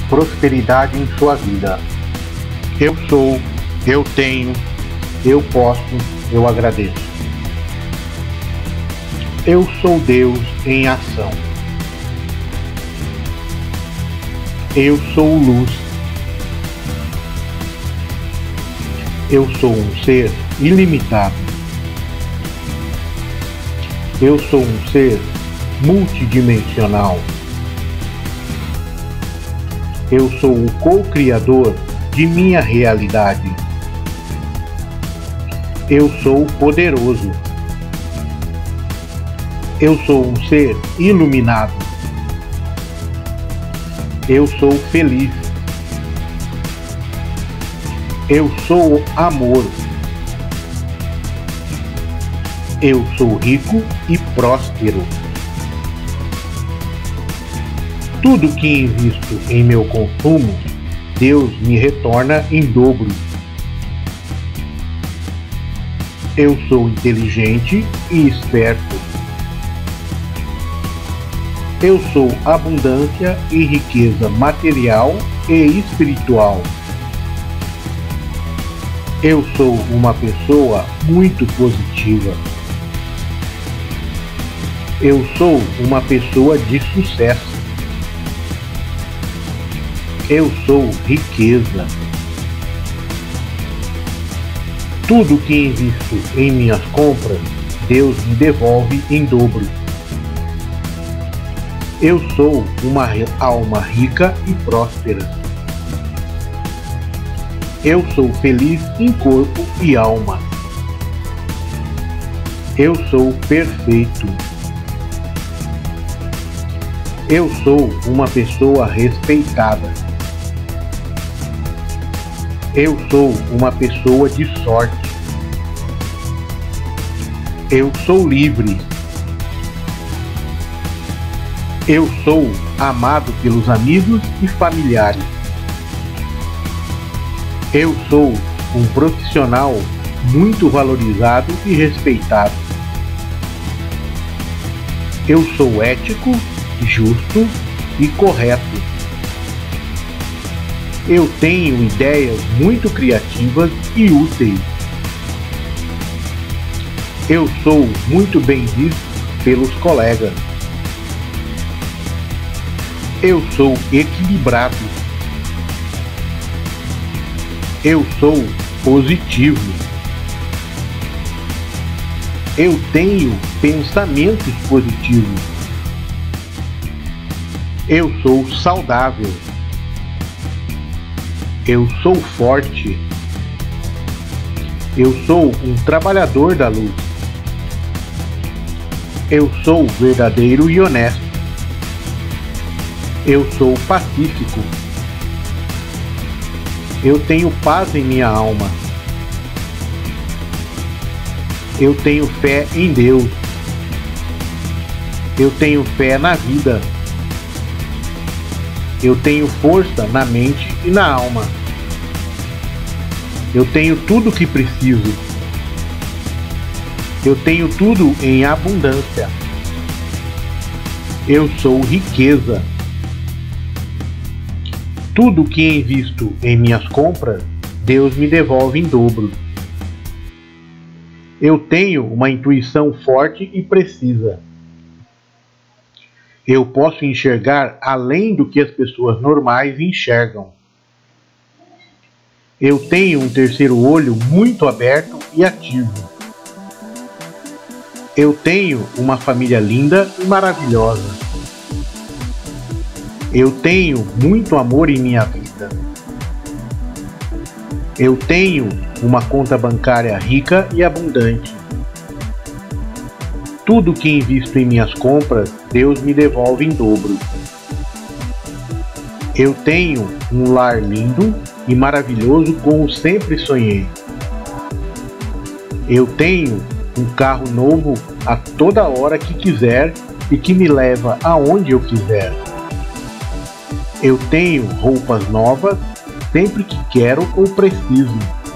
prosperidade em sua vida. Eu sou, eu tenho, eu posso, eu agradeço. Eu sou Deus em ação. Eu sou luz. Eu sou um ser ilimitado. Eu sou um ser multidimensional. Eu sou o co-criador de minha realidade. Eu sou poderoso. Eu sou um ser iluminado. Eu sou feliz. Eu sou amor. Eu sou rico e próspero. Tudo que invisto em meu consumo, Deus me retorna em dobro. Eu sou inteligente e esperto. Eu sou abundância e riqueza material e espiritual. Eu sou uma pessoa muito positiva. Eu sou uma pessoa de sucesso. Eu sou riqueza. Tudo que invisto em minhas compras, Deus me devolve em dobro. Eu sou uma alma rica e próspera. Eu sou feliz em corpo e alma. Eu sou perfeito. Eu sou uma pessoa respeitada. Eu sou uma pessoa de sorte. Eu sou livre. Eu sou amado pelos amigos e familiares. Eu sou um profissional muito valorizado e respeitado. Eu sou ético, justo e correto. Eu tenho ideias muito criativas e úteis. Eu sou muito bem visto pelos colegas. Eu sou equilibrado. Eu sou positivo. Eu tenho pensamentos positivos. Eu sou saudável. Eu sou forte. Eu sou um trabalhador da luz. Eu sou verdadeiro e honesto. Eu sou pacífico. Eu tenho paz em minha alma. Eu tenho fé em Deus. Eu tenho fé na vida. Eu tenho força na mente e na alma. Eu tenho tudo o que preciso. Eu tenho tudo em abundância. Eu sou riqueza. Tudo que invisto em minhas compras, Deus me devolve em dobro. Eu tenho uma intuição forte e precisa. Eu posso enxergar além do que as pessoas normais enxergam. Eu tenho um terceiro olho muito aberto e ativo. Eu tenho uma família linda e maravilhosa. Eu tenho muito amor em minha vida. Eu tenho uma conta bancária rica e abundante. Tudo que invisto em minhas compras, Deus me devolve em dobro. Eu tenho um lar lindo e maravilhoso como sempre sonhei. Eu tenho um carro novo a toda hora que quiser e que me leva aonde eu quiser. Eu tenho roupas novas sempre que quero ou preciso.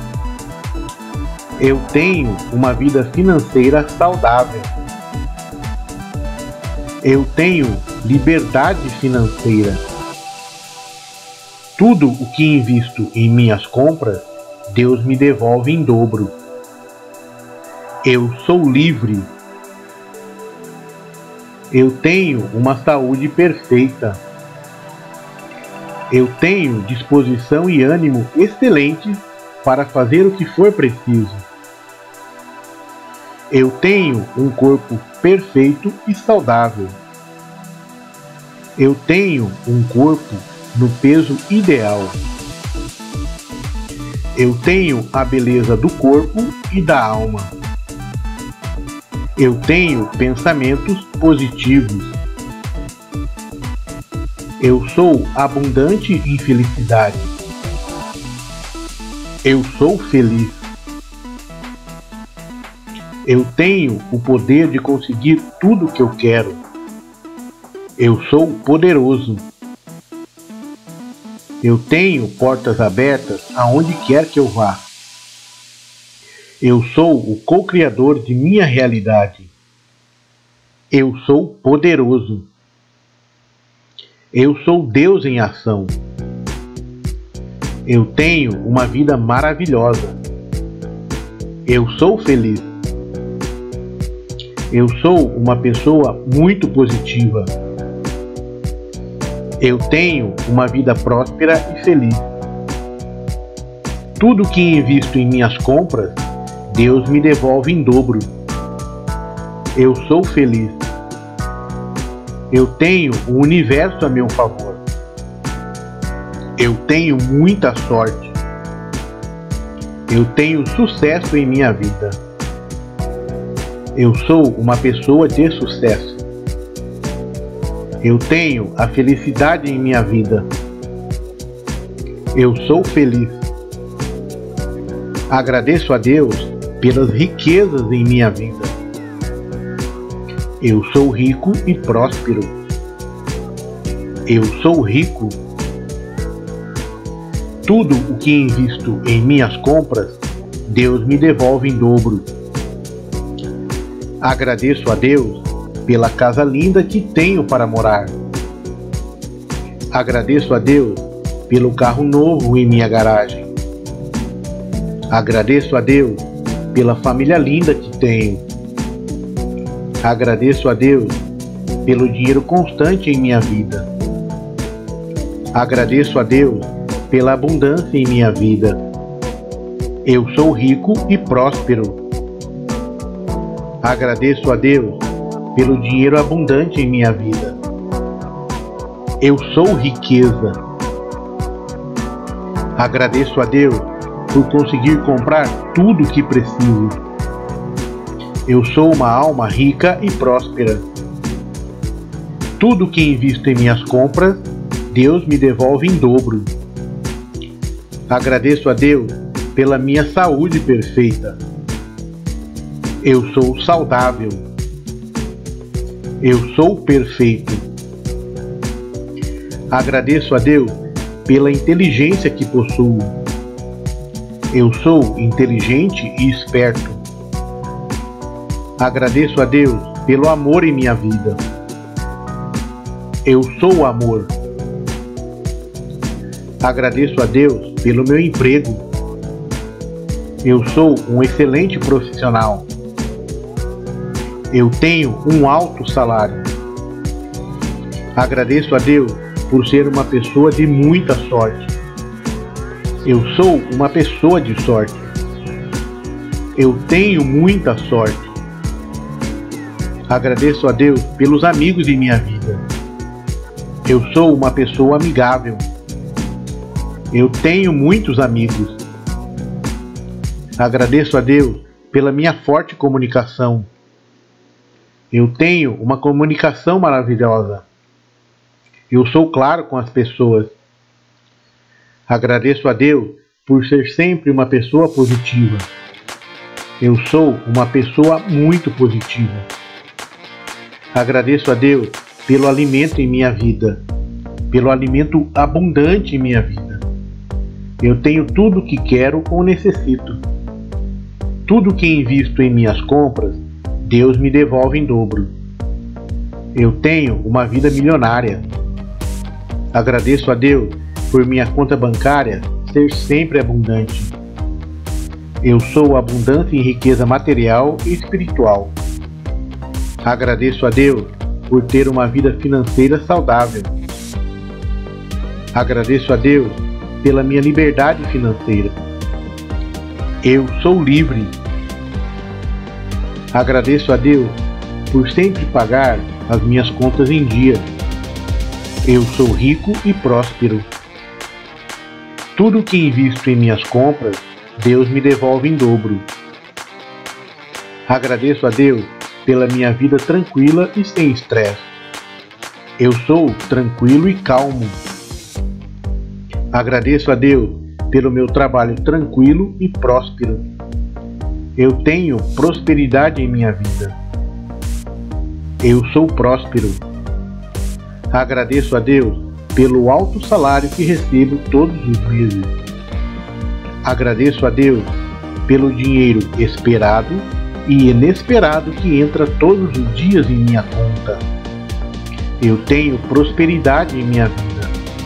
Eu tenho uma vida financeira saudável. Eu tenho liberdade financeira. Tudo o que invisto em minhas compras, Deus me devolve em dobro. Eu sou livre. Eu tenho uma saúde perfeita. Eu tenho disposição e ânimo excelentes para fazer o que for preciso. Eu tenho um corpo perfeito e saudável. Eu tenho um corpo no peso ideal. Eu tenho a beleza do corpo e da alma. Eu tenho pensamentos positivos. Eu sou abundante em felicidade. Eu sou feliz. Eu tenho o poder de conseguir tudo o que eu quero. Eu sou poderoso. Eu tenho portas abertas aonde quer que eu vá. Eu sou o co-criador de minha realidade. Eu sou poderoso. Eu sou Deus em ação. Eu tenho uma vida maravilhosa. Eu sou feliz. Eu sou uma pessoa muito positiva. Eu tenho uma vida próspera e feliz. Tudo que invisto em minhas compras, Deus me devolve em dobro. Eu sou feliz. Eu tenho o universo a meu favor. Eu tenho muita sorte. Eu tenho sucesso em minha vida. Eu sou uma pessoa de sucesso. Eu tenho a felicidade em minha vida. Eu sou feliz. Agradeço a Deus pelas riquezas em minha vida. Eu sou rico e próspero. Eu sou rico. Tudo o que invisto em minhas compras, Deus me devolve em dobro. Agradeço a Deus pela casa linda que tenho para morar. Agradeço a Deus pelo carro novo em minha garagem. Agradeço a Deus pela família linda que tenho. Agradeço a Deus pelo dinheiro constante em minha vida. Agradeço a Deus pela abundância em minha vida. Eu sou rico e próspero. Agradeço a Deus pelo dinheiro abundante em minha vida. Eu sou riqueza. Agradeço a Deus por conseguir comprar tudo o que preciso. Eu sou uma alma rica e próspera. Tudo que invisto em minhas compras, Deus me devolve em dobro. Agradeço a Deus pela minha saúde perfeita. Eu sou saudável. Eu sou perfeito. Agradeço a Deus pela inteligência que possuo. Eu sou inteligente e esperto. Agradeço a Deus pelo amor em minha vida. Eu sou amor. Agradeço a Deus pelo meu emprego. Eu sou um excelente profissional. Eu tenho um alto salário. Agradeço a Deus por ser uma pessoa de muita sorte. Eu sou uma pessoa de sorte. Eu tenho muita sorte. Agradeço a Deus pelos amigos em minha vida. Eu sou uma pessoa amigável. Eu tenho muitos amigos. Agradeço a Deus pela minha forte comunicação. Eu tenho uma comunicação maravilhosa. Eu sou claro com as pessoas. Agradeço a Deus por ser sempre uma pessoa positiva. Eu sou uma pessoa muito positiva. Agradeço a Deus pelo alimento em minha vida, pelo alimento abundante em minha vida. Eu tenho tudo o que quero ou necessito. Tudo que invisto em minhas compras, Deus me devolve em dobro. Eu tenho uma vida milionária. Agradeço a Deus por minha conta bancária ser sempre abundante. Eu sou abundância em riqueza material e espiritual. Agradeço a Deus por ter uma vida financeira saudável. Agradeço a Deus pela minha liberdade financeira. Eu sou livre. Agradeço a Deus por sempre pagar as minhas contas em dia. Eu sou rico e próspero. Tudo que invisto em minhas compras, Deus me devolve em dobro. Agradeço a Deus pela minha vida tranquila e sem estresse. Eu sou tranquilo e calmo. Agradeço a Deus pelo meu trabalho tranquilo e próspero. Eu tenho prosperidade em minha vida. Eu sou próspero. Agradeço a Deus pelo alto salário que recebo todos os meses. Agradeço a Deus pelo dinheiro esperado e inesperado que entra todos os dias em minha conta. Eu tenho prosperidade em minha vida.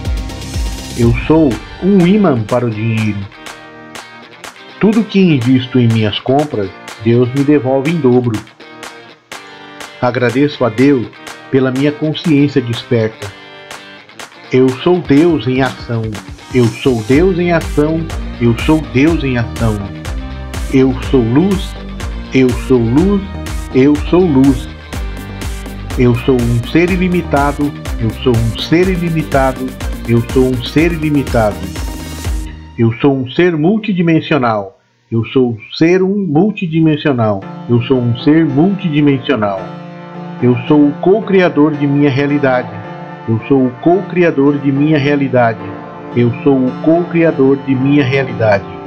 Eu sou um imã para o dinheiro. Tudo que invisto em minhas compras, Deus me devolve em dobro. Agradeço a Deus pela minha consciência desperta. Eu sou Deus em ação. Eu sou Deus em ação. Eu sou Deus em ação. Eu sou luz. Eu sou luz. Eu sou luz. Eu sou um ser ilimitado. Eu sou um ser ilimitado. Eu sou um ser ilimitado. Eu sou um ser multidimensional. Eu sou um ser multidimensional. Eu sou um ser multidimensional. Eu sou o co-criador de minha realidade. Eu sou o co-criador de minha realidade. Eu sou o co-criador de minha realidade.